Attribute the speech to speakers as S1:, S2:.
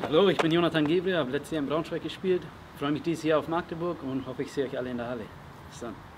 S1: Hallo, ich bin Jonathan Gebre, habe letztes Jahr in Braunschweig gespielt. Freue mich dieses Jahr auf Magdeburg und hoffe, ich sehe euch alle in der Halle. Bis dann.